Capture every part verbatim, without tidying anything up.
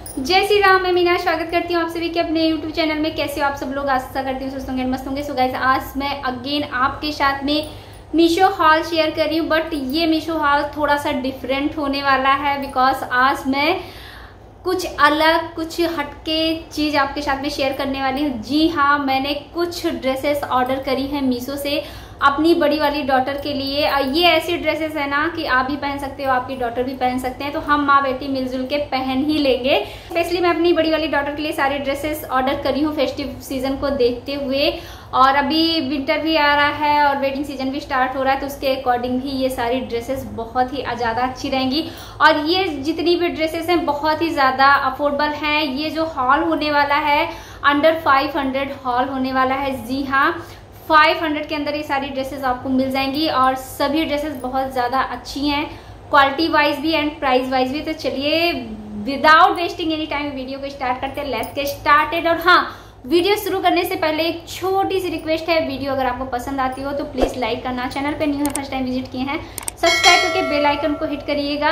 जय श्री राम। मैं मीना स्वागत करती हूँ आप सभी के अपने यूट्यूब चैनल में। कैसे हो आप सब लोग? आशा करती हूँ सुस्त होंगे, मस्त होंगे। सो गाइस, आज मैं अगेन आपके साथ में मीशो हॉल शेयर कर रही हूँ, बट ये मीशो हॉल थोड़ा सा डिफरेंट होने वाला है बिकॉज आज मैं कुछ अलग कुछ हटके चीज़ आपके साथ में शेयर करने वाली हूँ। जी हाँ, मैंने कुछ ड्रेसेस ऑर्डर करी हैं मीशो से अपनी बड़ी वाली डॉटर के लिए। ये ऐसी ड्रेसेस है ना कि आप भी पहन सकते हो, आपकी डॉटर भी पहन सकते हैं, तो हम माँ बेटी मिलजुल के पहन ही लेंगे। स्पेशली मैं अपनी बड़ी वाली डॉटर के लिए सारी ड्रेसेस ऑर्डर करी हूँ फेस्टिव सीजन को देखते हुए, और अभी विंटर भी आ रहा है और वेडिंग सीजन भी स्टार्ट हो रहा है, तो उसके अकॉर्डिंग भी ये सारी ड्रेसेस बहुत ही ज़्यादा अच्छी रहेंगी। और ये जितनी भी ड्रेसेस हैं बहुत ही ज़्यादा अफोर्डेबल हैं। ये जो हॉल होने वाला है अंडर फाइव हंड्रेड हॉल होने वाला है। जी हाँ, फाइव हंड्रेड के अंदर ये सारी ड्रेसेस आपको मिल जाएंगी और सभी ड्रेसेस बहुत ज़्यादा अच्छी हैं, क्वालिटी वाइज भी एंड प्राइस वाइज भी। तो चलिए without wasting any time video को स्टार्ट करते हैं। Let's get started. और हाँ, वीडियो शुरू करने से पहले एक छोटी सी रिक्वेस्ट है, वीडियो अगर आपको पसंद आती हो तो प्लीज़ लाइक करना, चैनल पे न्यू है फर्स्ट टाइम विजिट किए हैं सब्सक्राइब करके बेल आइकन को हिट करिएगा,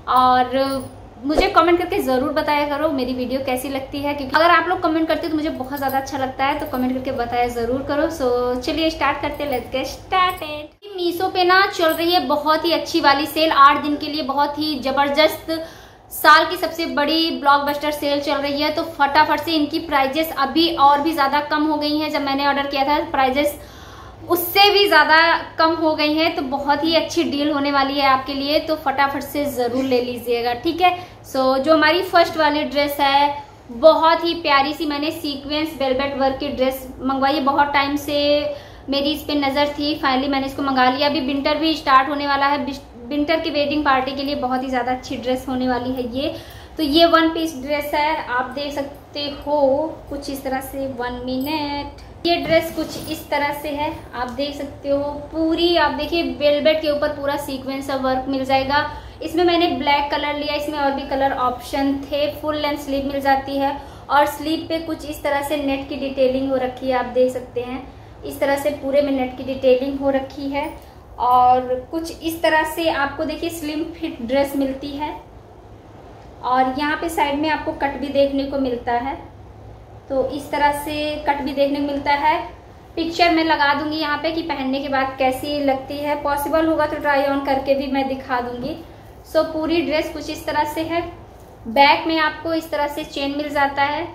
और मुझे कमेंट करके ज़रूर बताया करो मेरी वीडियो कैसी लगती है, क्योंकि अगर आप लोग कमेंट करते हो तो मुझे बहुत ज़्यादा अच्छा लगता है, तो कमेंट करके बताया ज़रूर करो। सो चलिए स्टार्ट करते हैं। Let's get started. मीशो पे ना चल रही है बहुत ही अच्छी वाली सेल, आठ दिन के लिए बहुत ही ज़बरदस्त, साल की सबसे बड़ी ब्लॉकबस्टर सेल चल रही है। तो फटाफट से इनकी प्राइजेस अभी और भी ज़्यादा कम हो गई हैं। जब मैंने ऑर्डर किया था प्राइजेस उससे भी ज़्यादा कम हो गई हैं, तो बहुत ही अच्छी डील होने वाली है आपके लिए, तो फटाफट से ज़रूर ले लीजिएगा, ठीक है। सो so, जो हमारी फर्स्ट वाली ड्रेस है बहुत ही प्यारी सी, मैंने सीक्वेंस वेलवेट वर्क की ड्रेस मंगवाई है। बहुत टाइम से मेरी इस पर नज़र थी, फाइनली मैंने इसको मंगा लिया। अभी विंटर भी स्टार्ट होने वाला है, विंटर की वेडिंग पार्टी के लिए बहुत ही ज़्यादा अच्छी ड्रेस होने वाली है ये। तो ये वन पीस ड्रेस है, आप देख सकते हो कुछ इस तरह से। One minute. ये ड्रेस कुछ इस तरह से है, आप देख सकते हो पूरी। आप देखिए वेलवेट के ऊपर पूरा सीक्वेंस का वर्क मिल जाएगा। इसमें मैंने ब्लैक कलर लिया, इसमें और भी कलर ऑप्शन थे। फुल लेंथ स्लीव मिल जाती है और स्लीव पे कुछ इस तरह से नेट की डिटेलिंग हो रखी है, आप देख सकते हैं। इस तरह से पूरे में नेट की डिटेलिंग हो रखी है, और कुछ इस तरह से आपको देखिए स्लिम फिट ड्रेस मिलती है। और यहाँ पे साइड में आपको कट भी देखने को मिलता है, तो इस तरह से कट भी देखने को मिलता है। पिक्चर मैं लगा दूंगी यहाँ पे कि पहनने के बाद कैसी लगती है, पॉसिबल होगा तो ट्राई ऑन करके भी मैं दिखा दूंगी। सो so, पूरी ड्रेस कुछ इस तरह से है। बैक में आपको इस तरह से चेन मिल जाता है,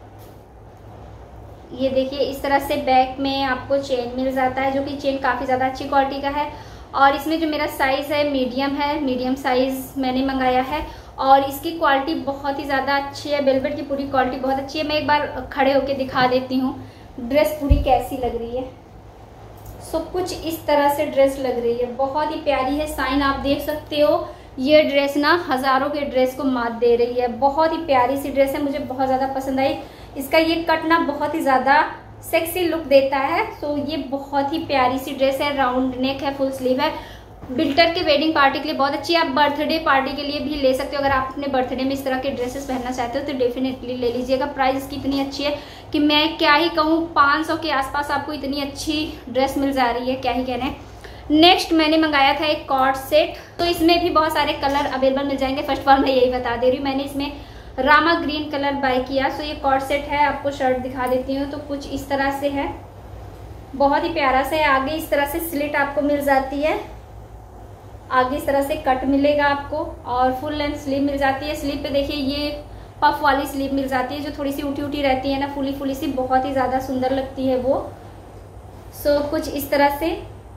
ये देखिए इस तरह से बैक में आपको चेन मिल जाता है, जो कि चेन काफ़ी ज़्यादा अच्छी क्वालिटी का है। और इसमें जो मेरा साइज़ है मीडियम है, मीडियम साइज़ मैंने मंगाया है, और इसकी क्वालिटी बहुत ही ज़्यादा अच्छी है। वेलवेट की पूरी क्वालिटी बहुत अच्छी है। मैं एक बार खड़े होके दिखा देती हूँ ड्रेस पूरी कैसी लग रही है। सो कुछ इस तरह से ड्रेस लग रही है, बहुत ही प्यारी है। साइन आप देख सकते हो, ये ड्रेस ना हज़ारों के ड्रेस को मात दे रही है। बहुत ही प्यारी सी ड्रेस है, मुझे बहुत ज़्यादा पसंद आई। इसका ये कट ना बहुत ही ज़्यादा सेक्सी लुक देता है। सो ये बहुत ही प्यारी सी ड्रेस है, राउंड नेक है, फुल स्लीव है। विंटर के वेडिंग पार्टी के लिए बहुत अच्छी है। आप बर्थडे पार्टी के लिए भी ले सकते हो, अगर आप अपने बर्थडे में इस तरह के ड्रेसेस पहनना चाहते हो तो डेफिनेटली ले लीजिएगा। प्राइस की इतनी अच्छी है कि मैं क्या ही कहूँ, पाँच सौ के आसपास आपको इतनी अच्छी ड्रेस मिल जा रही है, क्या ही कहना है। नेक्स्ट मैंने मंगाया था एक कॉर्ड सेट, तो इसमें भी बहुत सारे कलर अवेलेबल मिल जाएंगे। फर्स्ट ऑफ ऑल मैं यही बता दे रही हूँ, मैंने इसमें रामा ग्रीन कलर बाय किया। सो ये कॉर्ड सेट है, आपको शर्ट दिखा देती हूँ। तो कुछ इस तरह से है, बहुत ही प्यारा सा है। आगे इस तरह से स्लिट आपको मिल जाती है, आगे इस तरह से कट मिलेगा आपको, और फुल लेंथ स्लीव मिल जाती है। स्लीव पे देखिए ये पफ वाली स्लीव मिल जाती है, जो थोड़ी सी उठी उठी रहती है ना, फुली फुली सी, बहुत ही ज़्यादा सुंदर लगती है वो। सो so, कुछ इस तरह से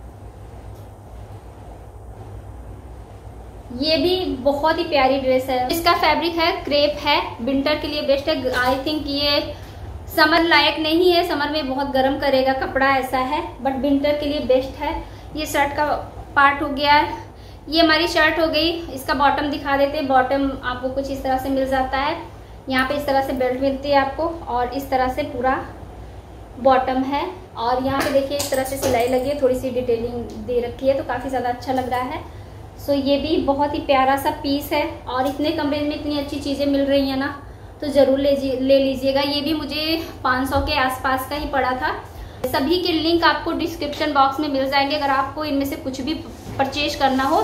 ये भी बहुत ही प्यारी ड्रेस है। इसका फैब्रिक है क्रेप है, विंटर के लिए बेस्ट है। आई थिंक ये समर लायक नहीं है, समर में बहुत गर्म करेगा कपड़ा, ऐसा है, बट विंटर के लिए बेस्ट है। ये शर्ट का पार्ट हो गया है, ये हमारी शर्ट हो गई। इसका बॉटम दिखा देते हैं। बॉटम आपको कुछ इस तरह से मिल जाता है, यहाँ पे इस तरह से बेल्ट मिलती है आपको, और इस तरह से पूरा बॉटम है। और यहाँ पे देखिए इस तरह से सिलाई लगी है, थोड़ी सी डिटेलिंग दे रखी है, तो काफ़ी ज़्यादा अच्छा लग रहा है। सो ये भी बहुत ही प्यारा सा पीस है, और इतने कम रेंज में इतनी अच्छी चीज़ें मिल रही हैं ना, तो ज़रूर ले ले लीजिएगा। ये भी मुझे पाँच सौ के आसपास का ही पड़ा था। सभी के लिंक आपको डिस्क्रिप्शन बॉक्स में मिल जाएंगे। अगर आपको इनमें से कुछ भी परचेज करना हो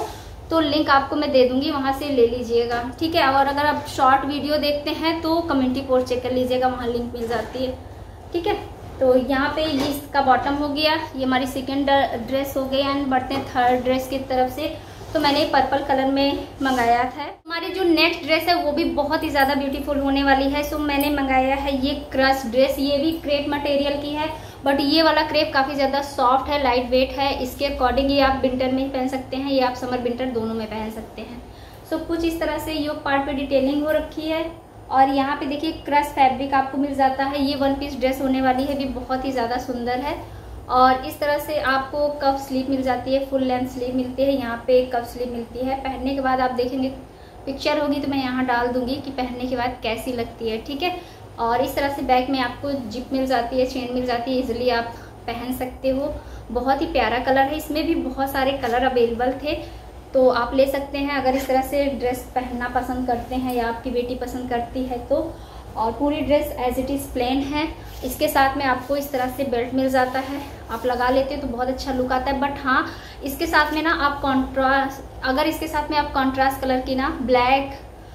तो लिंक आपको मैं दे दूंगी, वहां से ले लीजिएगा, ठीक है। और अगर आप शॉर्ट वीडियो देखते हैं तो कम्युनिटी पोस्ट चेक कर लीजिएगा, वहां लिंक मिल जाती है, ठीक है। तो यहाँ पे ये इसका बॉटम हो गया, ये हमारी सेकेंड ड्रेस हो गई। एंड बढ़ते हैं थर्ड ड्रेस की तरफ से। तो मैंने पर्पल कलर में मंगाया था। हमारी जो नेक्स्ट ड्रेस है वो भी बहुत ही ज़्यादा ब्यूटीफुल होने वाली है। सो मैंने मंगाया है ये क्रश ड्रेस। ये भी क्रेप मटेरियल की है, बट ये वाला क्रेप काफ़ी ज़्यादा सॉफ्ट है, लाइट वेट है। इसके अकॉर्डिंग ये आप विंटर में पहन सकते हैं, ये आप समर विंटर दोनों में पहन सकते हैं। सो कुछ इस तरह से ये पार्ट पे डिटेलिंग हो रखी है। और यहाँ पे देखिए क्रश फैब्रिक आपको मिल जाता है। ये वन पीस ड्रेस होने वाली है, भी बहुत ही ज़्यादा सुंदर है। और इस तरह से आपको कफ स्लीव मिल जाती है, फुल लेंथ स्लीव मिलती है, यहाँ पे कफ स्लीव मिलती है। पहनने के बाद आप देखेंगे, पिक्चर होगी तो मैं यहाँ डाल दूंगी कि पहनने के बाद कैसी लगती है, ठीक है। और इस तरह से बैक में आपको जिप मिल जाती है, चेन मिल जाती है, इजिली आप पहन सकते हो। बहुत ही प्यारा कलर है, इसमें भी बहुत सारे कलर अवेलेबल थे, तो आप ले सकते हैं अगर इस तरह से ड्रेस पहनना पसंद करते हैं या आपकी बेटी पसंद करती है तो। और पूरी dress as it is plain है। इसके साथ में आपको इस तरह से बेल्ट मिल जाता है, आप लगा लेते हो तो बहुत अच्छा लुक आता है। बट हाँ, इसके साथ में ना आप कॉन्ट्रास्ट, अगर इसके साथ में आप कॉन्ट्रास्ट कलर की ना ब्लैक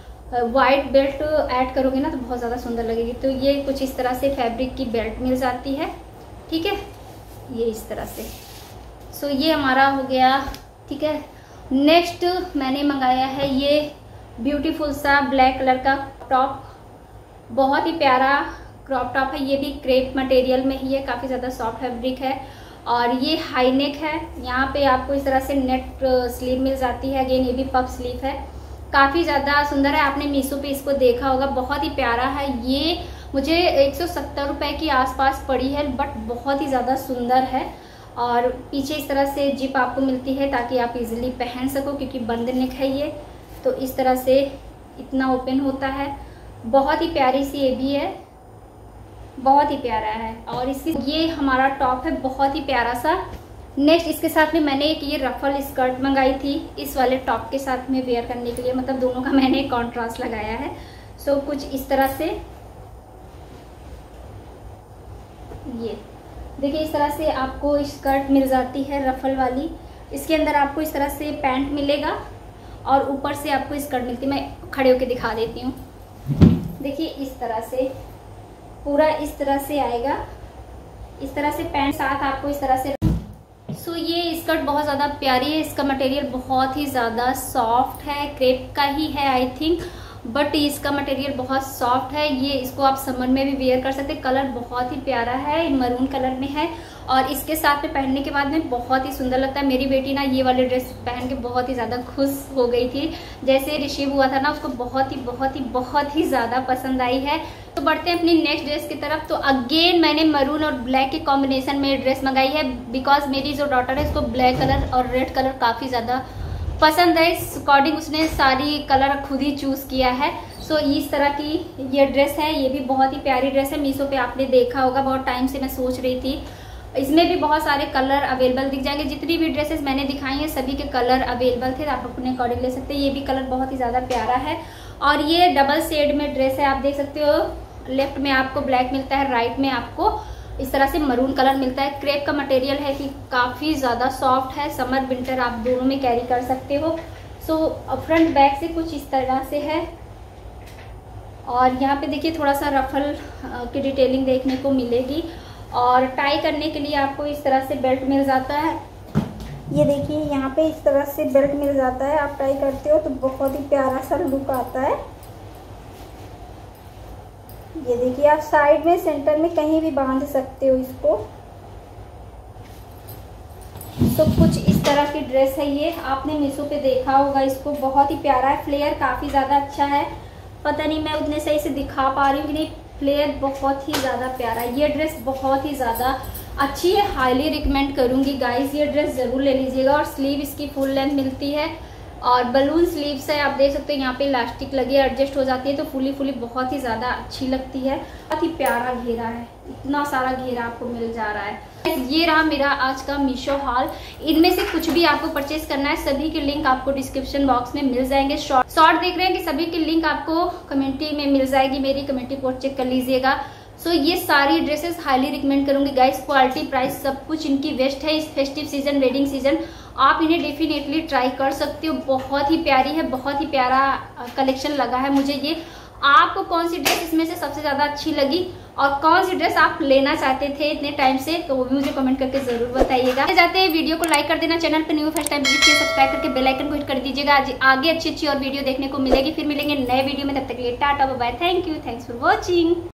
वाइट बेल्ट ऐड करोगे ना तो बहुत ज़्यादा सुंदर लगेगी। तो ये कुछ इस तरह से फैब्रिक की बेल्ट मिल जाती है, ठीक है, ये इस तरह से। सो so, ये हमारा हो गया, ठीक है। नेक्स्ट मैंने मंगाया है ये ब्यूटीफुल सा ब्लैक कलर का टॉप। बहुत ही प्यारा क्रॉप टॉप है, ये भी क्रेप मटेरियल में ही है, काफ़ी ज़्यादा सॉफ्ट फैब्रिक है। और ये हाई नेक है, यहाँ पे आपको इस तरह से नेट स्लीव मिल जाती है। अगेन ये भी पफ स्लीव है, काफ़ी ज़्यादा सुंदर है। आपने मीशो पे इसको देखा होगा, बहुत ही प्यारा है। ये मुझे एक सौ सत्तर रुपये के आसपास पड़ी है, बट बहुत ही ज़्यादा सुंदर है। और पीछे इस तरह से जिप आपको मिलती है ताकि आप इजीली पहन सको, क्योंकि बंद नेक है ये। तो इस तरह से इतना ओपन होता है, बहुत ही प्यारी सी ये भी है, बहुत ही प्यारा है। और इसकी ये हमारा टॉप है, बहुत ही प्यारा सा। नेक्स्ट इसके साथ में मैंने एक ये रफल स्कर्ट मंगाई थी, इस वाले टॉप के साथ में वेयर करने के लिए, मतलब दोनों का मैंने कॉन्ट्रास्ट लगाया है। सो so, कुछ इस तरह से ये देखिए, इस तरह से आपको स्कर्ट मिल जाती है रफल वाली। इसके अंदर आपको इस तरह से पैंट मिलेगा और ऊपर से आपको स्कर्ट मिलती है। मैं खड़े होके दिखा देती हूँ, देखिए इस तरह से पूरा इस तरह से आएगा, इस तरह से पैंट साथ आपको इस तरह से। सो so, ये स्कर्ट बहुत ज़्यादा प्यारी है, इसका मटेरियल बहुत ही ज़्यादा सॉफ्ट है, क्रेप का ही है आई थिंक, बट इसका मटेरियल बहुत सॉफ्ट है। ये इसको आप समर में भी वेयर कर सकते हैं। कलर बहुत ही प्यारा है, मरून कलर में है। और इसके साथ में पहनने के बाद में बहुत ही सुंदर लगता है। मेरी बेटी ना ये वाले ड्रेस पहन के बहुत ही ज़्यादा खुश हो गई थी, जैसे रिसीव हुआ था ना, उसको बहुत ही बहुत ही बहुत ही ज़्यादा पसंद आई है। तो बढ़ते हैं अपनी नेक्स्ट ड्रेस की तरफ। तो अगेन मैंने मरून और ब्लैक के कॉम्बिनेशन में ड्रेस मंगाई है, बिकॉज मेरी जो डॉटर है इसको ब्लैक कलर और रेड कलर काफ़ी ज़्यादा पसंद है। इस अकॉर्डिंग उसने सारी कलर खुद ही चूज़ किया है। सो so, इस तरह की ये ड्रेस है, ये भी बहुत ही प्यारी ड्रेस है। मीशो पे आपने देखा होगा, बहुत टाइम से मैं सोच रही थी। इसमें भी बहुत सारे कलर अवेलेबल दिख जाएंगे। जितनी भी ड्रेसेस मैंने दिखाई हैं सभी के कलर अवेलेबल थे, आप अपने अकॉर्डिंग ले सकते हैं। ये भी कलर बहुत ही ज़्यादा प्यारा है। और ये डबल शेड में ड्रेस है, आप देख सकते हो। लेफ्ट में आपको ब्लैक मिलता है, राइट में आपको इस तरह से मरून कलर मिलता है। क्रेप का मटेरियल है कि काफ़ी ज़्यादा सॉफ्ट है, समर विंटर आप दोनों में कैरी कर सकते हो। सो फ्रंट बैक से कुछ इस तरह से है। और यहाँ पे देखिए थोड़ा सा रफल की डिटेलिंग देखने को मिलेगी। और टाई करने के लिए आपको इस तरह से बेल्ट मिल जाता है। ये देखिए यहाँ पे इस तरह से बेल्ट मिल जाता है, आप टाई करते हो तो बहुत ही प्यारा सा लुक आता है। ये देखिए, आप साइड में सेंटर में कहीं भी बांध सकते हो इसको। तो कुछ इस तरह की ड्रेस है ये, आपने मीशो पे देखा होगा इसको। बहुत ही प्यारा है, फ्लेयर काफ़ी ज़्यादा अच्छा है। पता नहीं मैं उतने सही से दिखा पा रही हूँ कि नहीं, फ्लेयर बहुत ही ज़्यादा प्यारा है। ये ड्रेस बहुत ही ज़्यादा अच्छी है, हाईली रिकमेंड करूँगी गाइस, ये ड्रेस ज़रूर ले लीजिएगा। और स्लीव इसकी फुल लेंथ मिलती है और बलून स्लीव्स है, आप देख सकते हो। यहाँ पे इलास्टिक लगी एडजस्ट हो जाती है, तो फुली फुली बहुत ही ज़्यादा अच्छी लगती है। बहुत ही प्यारा घेरा है, इतना सारा घेरा आपको मिल जा रहा है। ये रहा मेरा आज का मीशो हॉल। इनमें से कुछ भी आपको परचेज करना है, सभी के लिंक आपको डिस्क्रिप्शन बॉक्स में मिल जाएंगे। शॉर्ट शॉर्ट देख रहे हैं कि सभी की लिंक आपको कम्युनिटी में मिल जाएगी, मेरी कम्युनिटी पोस्ट चेक कर लीजिएगा। सो so, ये सारी ड्रेसेस हाईली रिकमेंड करूंगी गाइस। क्वालिटी, प्राइस सब कुछ इनकी बेस्ट है इस फेस्टिव सीजन, वेडिंग सीजन। आप इन्हें डेफिनेटली ट्राई कर सकते हो। बहुत ही प्यारी है, बहुत ही प्यारा कलेक्शन लगा है मुझे ये। आपको कौन सी ड्रेस इसमें से सबसे ज्यादा अच्छी लगी और कौन सी ड्रेस आप लेना चाहते थे इतने टाइम से, तो वो भी मुझे कमेंट करके जरूर बताइएगा। जाते हैं वीडियो को लाइक कर देना, चैनल पर न्यू फर्स्ट टाइम विजिट किया सब्सक्राइब करके बेल आइकन को हिट कर दीजिएगा। आज आगे अच्छी अच्छी और वीडियो देखने को मिलेगी। फिर मिलेंगे नए वीडियो में, तब तक के लिए tata bye bye, thank you, thanks for watching.